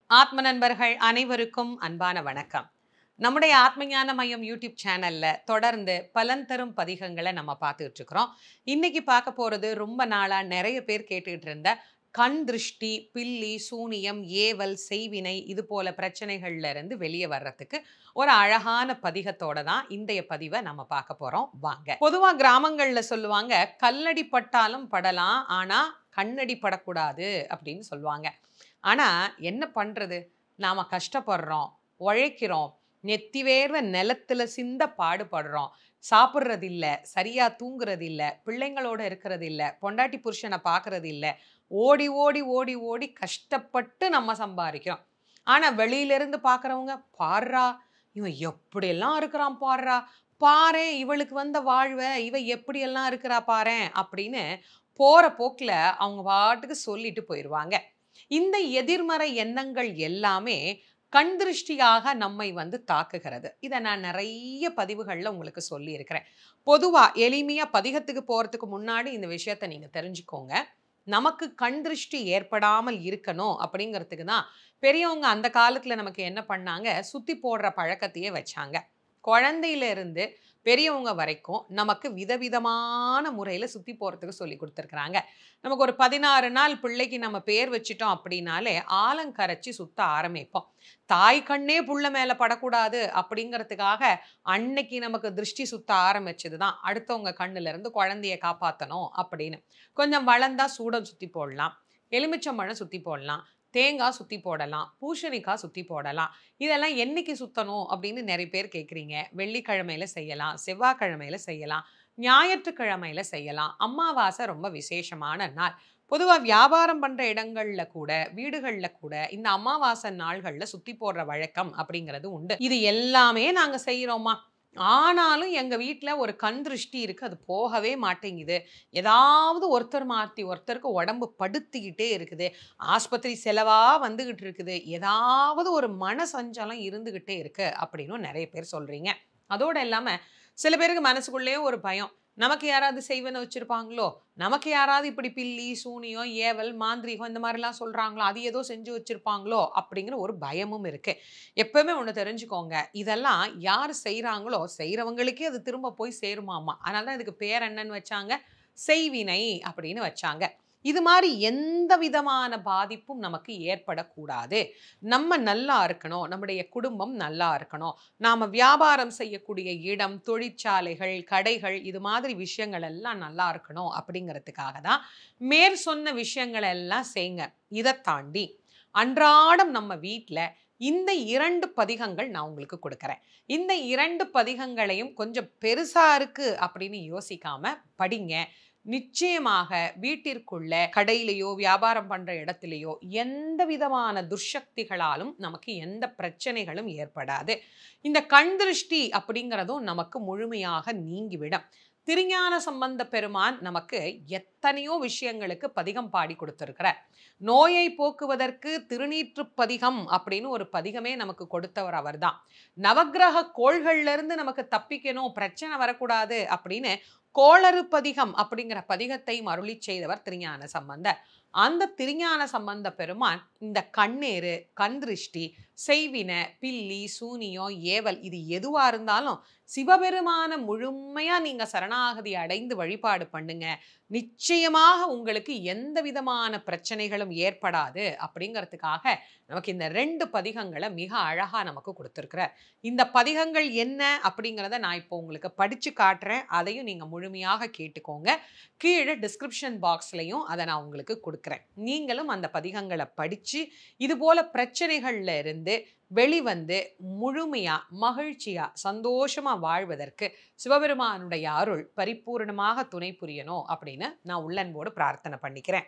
ஆத்ம நண்பர்கள் அனைவருக்கும் அன்பான வணக்கம். நம்முடைய ஆத்மஞான மையம் யூடியூப் சேனல்ல தொடர்ந்து பலன் தரும் பதிகங்களை நம்ம பார்த்துட்டு இருக்கிறோம். இன்னைக்கு பார்க்க போறது ரொம்ப நாளா நிறைய பேர் கேட்டுக்கிட்டு இருந்த கண் திருஷ்டி, பில்லி, சூனியம், ஏவல், செய்வினை இது போல பிரச்சனைகள்ல இருந்து வெளியே வர்றதுக்கு ஒரு அழகான பதிகத்தோட தான் இன்றைய பதிவை நம்ம பார்க்க போறோம். வாங்க. பொதுவா கிராமங்கள்ல சொல்லுவாங்க, கல்லடி பட்டாலும் படலாம், ஆனா கண்ணடி படக்கூடாது அப்படின்னு சொல்லுவாங்க. ஆனா என்ன பண்றது, நாம கஷ்டப்படுறோம், உழைக்கிறோம், நெத்தி வேர்வை நிலத்துல சிந்த பாடுபடுறோம், சாப்பிட்றது இல்ல, சரியா தூங்குறது இல்ல, பிள்ளைங்களோட இருக்கிறது இல்ல, பொண்டாட்டி புருஷனை பார்க்கறது இல்ல, ஓடி ஓடி ஓடி ஓடி கஷ்டப்பட்டு நம்ம சம்பாதிக்கிறோம். ஆனா வெளியிலிருந்து பார்க்குறவங்க, பாடுறா இவன் எப்படியெல்லாம் இருக்கிறான், பாடுறா பாரேன், இவளுக்கு வந்த வாழ்வை இவ எப்படியெல்லாம் இருக்கிறா பாரேன் அப்படின்னு போற போக்குல அவங்க பாட்டுக்கு சொல்லிட்டு போயிடுவாங்க. இந்த எதிர்மறை எண்ணங்கள் எல்லாமே கண் திருஷ்டியாக நம்மை தாக்குகிறது. இதை நான் நிறைய பதிவுகளில் உங்களுக்கு சொல்லியிருக்கிறேன். பொதுவாக எளிமையாக பதிகத்துக்கு போகிறதுக்கு முன்னாடி இந்த விஷயத்தை நீங்கள் தெரிஞ்சுக்கோங்க. நமக்கு கண் திருஷ்டி ஏற்படாமல் இருக்கணும் அப்படிங்கிறதுக்கு தான் பெரியவங்க அந்த காலத்தில் நமக்கு என்ன பண்ணாங்க, சுத்தி போடுற பழக்கத்தையே வச்சாங்க. குழந்தையிலிருந்து பெரியவங்க வரைக்கும் நமக்கு விதவிதமான முறையில் சுற்றி போகிறதுக்கு சொல்லி கொடுத்துருக்குறாங்க. நமக்கு ஒரு 16 நாள் பிள்ளைக்கு நம்ம பேர் வச்சிட்டோம் அப்படின்னாலே ஆலங்கரைச்சி சுத்த ஆரம்பிப்போம். தாய் கண்ணே புள்ள மேலே படக்கூடாது அப்படிங்கிறதுக்காக அன்னைக்கு நமக்கு திருஷ்டி சுத்த ஆரம்பிச்சது தான் அடுத்தவங்க கண்ணிலிருந்து குழந்தைய காப்பாற்றணும் அப்படின்னு. கொஞ்சம் வளர்ந்தா சூடம் சுற்றி போடலாம், எலுமிச்சம்பழம் சுற்றி போடலாம், தேங்காய் சுற்றி போடலாம், பூசணிக்காய் சுற்றி போடலாம். இதெல்லாம் என்னைக்கு சுற்றணும் அப்படின்னு நிறைய பேர் கேட்குறீங்க. வெள்ளிக்கிழமையில் செய்யலாம், செவ்வாய்க்கிழமையில் செய்யலாம், ஞாயிற்றுக்கிழமையில் செய்யலாம். அமாவாசை ரொம்ப விசேஷமான நாள். பொதுவாக வியாபாரம் பண்ணுற இடங்களில் கூட, வீடுகளில் கூட இந்த அமாவாசை நாள்களில் சுற்றி போடுற வழக்கம் அப்படிங்கிறது உண்டு. இது எல்லாமே நாங்கள் செய்கிறோமா, ஆனாலும் எங்கள் வீட்டில் ஒரு கண் திருஷ்டி இருக்குது, அது போகவே மாட்டேங்குது. ஏதாவது ஒருத்தர் மாற்றி ஒருத்தருக்கு உடம்பு படுத்திக்கிட்டே இருக்குது, ஆஸ்பத்திரி செலவாக வந்துக்கிட்டு இருக்குது, ஏதாவது ஒரு மன சஞ்சலம் இருந்துக்கிட்டே இருக்குது அப்படின்னு நிறைய பேர் சொல்கிறீங்க. அதோடு இல்லாமல் சில பேருக்கு மனசுக்குள்ளேயே ஒரு பயம், நமக்கு யாராவது செய்வன வச்சுருப்பாங்களோ, நமக்கு யாராவது இப்படி பில்லி, சூனியம், ஏவல், மாந்திரீகம் இந்த மாதிரிலாம் சொல்கிறாங்களோ, அது ஏதோ செஞ்சு வச்சுருப்பாங்களோ அப்படிங்கிற ஒரு பயமும் இருக்குது. எப்போவுமே ஒன்று தெரிஞ்சுக்கோங்க, இதெல்லாம் யார் செய்கிறாங்களோ செய்கிறவங்களுக்கே அது திரும்ப போய் சேருமாமா. அதனால தான் இதுக்கு பேர் என்னன்னு வச்சாங்க, செய்வினை அப்படின்னு வச்சாங்க. இது மாதிரி எந்த விதமான பாதிப்பும் நமக்கு ஏற்படக்கூடாது. நம்ம நல்லா இருக்கணும், நம்முடைய குடும்பம் நல்லா இருக்கணும், நாம் வியாபாரம் செய்யக்கூடிய இடம், தொழிற்சாலைகள், கடைகள் இது மாதிரி விஷயங்கள் எல்லாம் நல்லா இருக்கணும் அப்படிங்கிறதுக்காக தான் மேற் சொன்ன விஷயங்கள் எல்லாம் செய்யுங்க. இதை தாண்டி அன்றாடம் நம்ம வீட்டில் இந்த 2 பதிகங்கள் நான் உங்களுக்கு கொடுக்குறேன். இந்த 2 பதிகங்களையும் கொஞ்சம் பெருசாக இருக்குது அப்படின்னு யோசிக்காம படிங்க. நிச்சயமாக வீட்டிற்குள்ள, கடையிலையோ வியாபாரம் பண்ற இடத்திலேயோ எந்த விதமான துர்சக்திகளாலும் நமக்கு எந்த பிரச்சனைகளும் ஏற்படாது. இந்த கண் திருஷ்டி அப்படிங்கிறதும் நமக்கு முழுமையாக நீங்கிவிடும். திருஞான சம்பந்த பெருமான் நமக்கு எத்தனையோ விஷயங்களுக்கு பதிகம் பாடி கொடுத்திருக்கிறார். நோயை போக்குவதற்கு திருநீற்று பதிகம் அப்படின்னு ஒரு பதிகமே நமக்கு கொடுத்தவர் அவர் தான். நவக்கிரக கோள்கள்ல இருந்து நமக்கு தப்பிக்கணும், பிரச்சனை வரக்கூடாது அப்படின்னு கோளறு பதிகம் அப்படிங்கிற பதிகத்தை அருளி செய்தவர் திருஞான சம்பந்தர். அந்த திருஞான சம்பந்த பெருமான் இந்த கண்ணேறு, கண் திருஷ்டி, செய்வின, பில்லி, சூனியம், ஏவல் இது எதுவா இருந்தாலும் சிவபெருமான முழுமையா நீங்க சரணாகதி அடைந்து வழிபாடு பண்ணுங்க. நிச்சயமாக உங்களுக்கு எந்த விதமான பிரச்சனைகளும் ஏற்படாது அப்படிங்கிறதுக்காக நமக்கு இந்த 2 பதிகங்களை மிக அழகா நமக்கு கொடுத்துருக்கிறார். இந்த பதிகங்கள் என்ன அப்படிங்கிறத நான் இப்போ உங்களுக்கு படிச்சு காட்டுறேன். அதையும் நீங்க முழுமையாக கேட்டுக்கோங்க. கீழே டிஸ்கிரிப்ஷன் பாக்ஸ்லையும் அதை நான் உங்களுக்கு கொடுக்குறேன். நீங்களும் அந்த பதிகங்களை படிச்சு இது போல பிரச்சனைகள்ல இருந்து வெளிவந்து முழுமையா, மகிழ்ச்சியா, சந்தோஷமா வாழ்வதற்கு சிவபெருமானுடைய அருள் பரிபூர்ணமாக துணை புரியணும் அப்படின்னு நான் உள்ளன்போடு பிரார்த்தனை பண்ணிக்கிறேன்.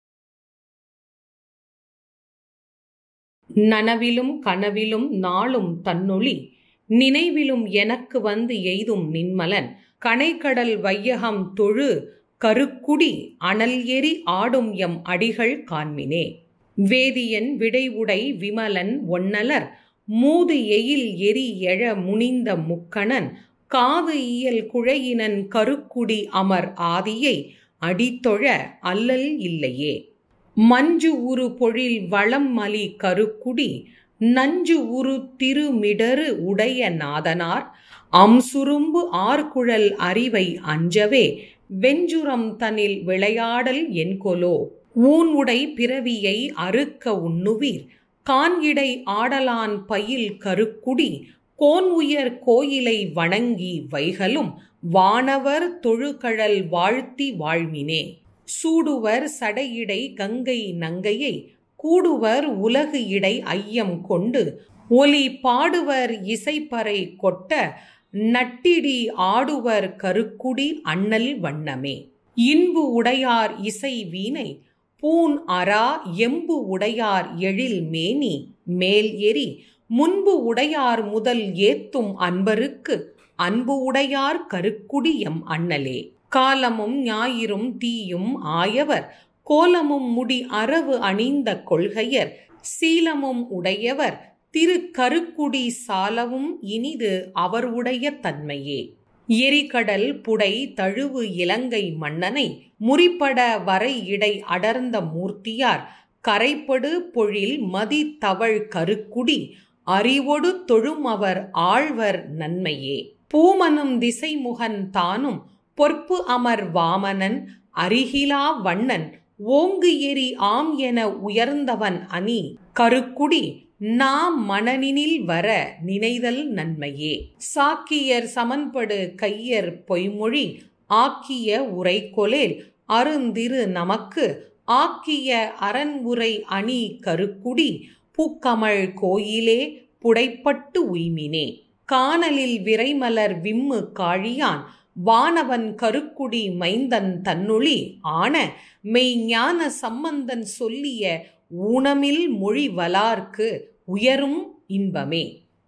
நனவிலும் கனவிலும் நாளும் தன்னொளி, நினைவிலும் எனக்கு வந்து எய்தும் நின்மலன், கனைக்கடல் வையகம் தொழு கருக்குடி, அனல் எரி ஆடும் எம் அடிகள் காண்மினே. வேதியன் விடைவுடை விமலன் ஒன்னலர், மூது எயில் எரி எழ முனிந்த முக்கணன், காது இயல் குழையினன் கருக்குடி அமர் ஆதியை, அடித்தொழ அல்லல் இல்லையே. மஞ்சு உரு பொழில் வளம் மலி கருக்குடி நஞ்சு உரு திருமிடரு உடைய நாதனார் அம்சுரும்பு ஆர்குழல் அறிவை அஞ்சவே வெஞ்சுரம் தனில் விளையாடல் என்கொலோ ஊன் உடை பிறவியை அறுக்க உண்ணுவீர் கான் இடை ஆடலான் பயில் கருக்குடி கோன் உயர் கோயிலை வணங்கி வைகலும் வானவர் தொழுகழல் வாழ்த்தி வாழ்மினே சூடுவர் சடையிடை கங்கை நங்கையை கூடுவர் உலகு இடை ஐயம் கொண்டு ஒலி பாடுவர் இசைப்பறை கொட்ட நட்டிடி ஆடுவர் கருக்குடி அண்ணல் வண்ணமே இன்பு உடையார் இசை வீணை பூன் அரா எம்பு உடையார் எழில் மேனி மேல் எரி முன்பு உடையார் முதல் ஏத்தும் அன்பருக்கு அன்பு உடையார் கருக்குடி எம் அண்ணலே காலமும் ஞாயிறும் தீயும் ஆயவர் கோலமும் முடி அரவு அணிந்த கொள்கையர் சீலமும் உடையவர் திரு கருக்குடி சாலவும் இனிது அவர் உடைய தன்மையே எரிகடல் புடை தழுவு இலங்கை மன்னனை முறிப்பட வரை இடை அடர்ந்த மூர்த்தியார் கரைப்படு பொழில் மதி தவழ் கருக்குடி அறிவொடு தொழும் அவர் ஆழ்வர் நன்மையே பூமனும் திசைமுகன் தானும் பொற்பு அமர் வாமனன் அருகிலா வண்ணன் ஓங்கு எரி ஆம் என உயர்ந்தவன் அணி கருக்குடி நாம் மனனினில் வர நினைதல் நன்மையே சாக்கியர் சமன்படு கையர் பொய்மொழி ஆக்கிய உரை கொலேல் அருந்திரு நமக்கு ஆக்கிய அரண் உரை அணி கருக்குடி பூக்கமழ் கோயிலே புடைப்பட்டு உய்மினே கானலில் விரைமலர் விம்மு காழியான் வானவன் கருக்குடி மைந்தன் தன்னொளி ஆன மெய்ஞான சம்பந்தன் சொல்லிய ஊனமில் மொழி வலார்க்கு உயரும் இன்பமே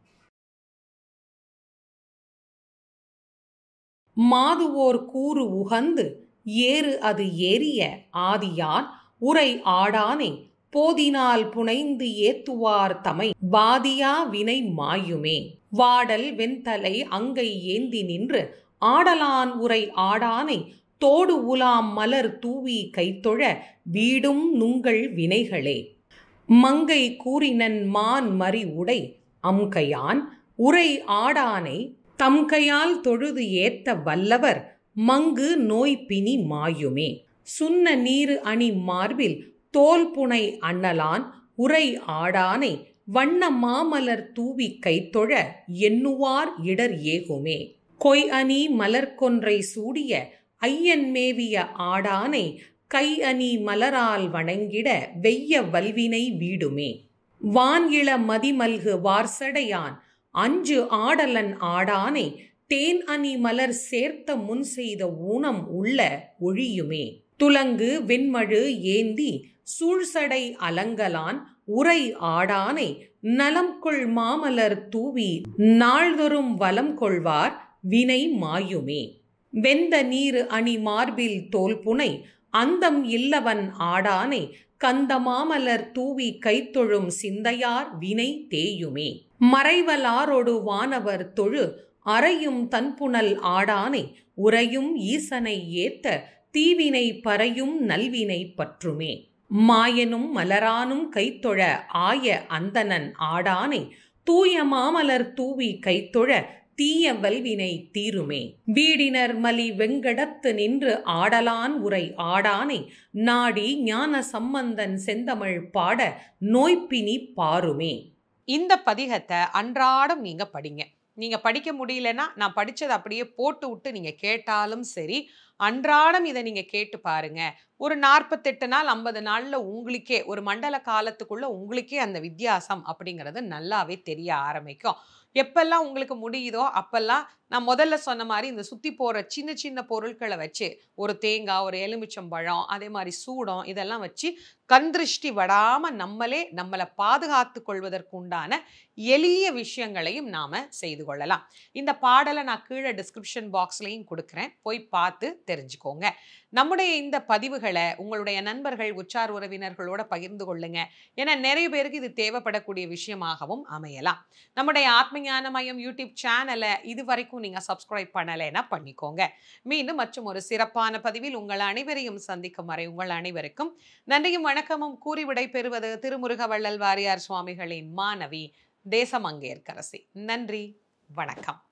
மாதுவோர் கூறு உகந்து ஏறு அது ஏறிய ஆதியான் உரை ஆடானே போதினால் புனைந்து ஏத்துவார் தமை வாதியா வினை மாயுமே வாடல் வெண்தலை அங்கை ஏந்தி நின்று ஆடலான் உரை ஆடானை தோடு உலாம் மலர் தூவி கைத்தொழ வீடும் நுங்கள் வினைகளே மங்கை கூறினன் மான் மறி உடை அம்கையான் உரை ஆடானை தம்கையால் தொழுது ஏத்த வல்லவர் மங்கு நோய் பிணி மாயுமே சுன்ன நீரு அணி மார்பில் தோல் புனை அண்ணலான் உரை ஆடானை வண்ண மாமலர் தூவி கைத்தொழ எண்ணுவார் இடர் ஏகுமே கொய் அணி மலர்கொன்றை சூடிய ஐயன் மேவிய ஆடானை கை அணி மலரால் வணங்கிட வெய்ய வல்வினை வீடுமே வான் இள மதிமல்கு வார்சடையான் அஞ்சு ஆடலன் ஆடானை தேன் அணி மலர் சேர்த்த முன் செய்த ஊனம் உள்ள ஒழியுமே துலங்கு வெண்மழு ஏந்தி சூழ்சடை அலங்கலான் உரை ஆடானை நலம் கொள் மாமலர் தூவி நாள்தொறும் வலம் கொள்வார் வினை மாயுமே வெந்த நீரு அணி மார்பில் தோல் புனை அந்தம் இல்லவன் ஆடானை கந்த மாமலர் தூவி கைத்தொழும் சிந்தையார் வினை தேயுமே மறைவலாரொடு வானவர் தொழு அறையும் தன்புணல் ஆடானை உறையும் ஈசனை ஏத்த தீவினை பறையும் நல்வினை பற்றுமே மாயனும் மலரானும் கைத்தொழ ஆய அந்தணன் ஆடானை தூய மாமலர் தூவி கைத்தொழ தீய வல்வினை தீருமே வீடினர் மலி வெங்கடத்து நின்று ஆடலான் உரை ஆடானை நாடி ஞான சம்பந்தன் செந்தமிழ் பாட நோய்பினி பாருமே. இந்த பதிகத்தை அன்றாடம் நீங்க படிங்க. நீங்க படிக்க முடியலன்னா நான் படிச்சதை அப்படியே போட்டு விட்டு நீங்க கேட்டாலும் சரி, அன்றாடம் இதை நீங்க கேட்டு பாருங்க. ஒரு 48 நாள் 50 நாள்ல உங்களுக்கே ஒரு மண்டல காலத்துக்குள்ள உங்களுக்கே அந்த வித்தியாசம் அப்படிங்கிறது நல்லாவே தெரிய ஆரம்பிக்கும். எப்பெல்லாம் உங்களுக்கு முடியுதோ அப்பெல்லாம் நான் முதல்ல சொன்ன மாதிரி இந்த சுத்தி போற சின்ன சின்ன பொருட்களை வச்சு ஒரு தேங்காய், ஒரு எலுமிச்சம்பழம், அதே மாதிரி சூடம் இதெல்லாம் வச்சு கண்திருஷ்டி வடாம நம்மளை பாதுகாத்து கொள்வதற்கு உண்டான எளிய விஷயங்களையும் நாம செய்து கொள்ளலாம். இந்த பாடலை நான் கீழே டிஸ்கிரிப்ஷன் பாக்ஸ்லையும் கொடுக்குறேன், போய் பார்த்து தெரிஞ்சுக்கோங்க. நம்முடைய இந்த பதிவுகளை உங்களுடைய நண்பர்கள், உற்றார் உறவினர்களோட பகிர்ந்து கொள்ளுங்க. ஏன்னா நிறைய பேருக்கு இது தேவைப்படக்கூடிய விஷயமாகவும் அமையலாம். நம்முடைய ஆத்மஞான மையம் யூடியூப் சேனலை இது வரைக்கும் நீங்க சப்ஸ்கிரைப் பண்ணலைன்னா பண்ணிக்கோங்க. மீண்டும் மற்றும் ஒரு சிறப்பான பதிவில் உங்கள் அனைவரையும் சந்திக்கும் வரை உங்கள் அனைவருக்கும் நன்றியும் வணக்கமும் கூறி விடை பெறுவது திருமுருக வள்ளல் வாரியார் சுவாமிகளின் மாணவி தேசமங்கேற்கரசி. நன்றி, வணக்கம்.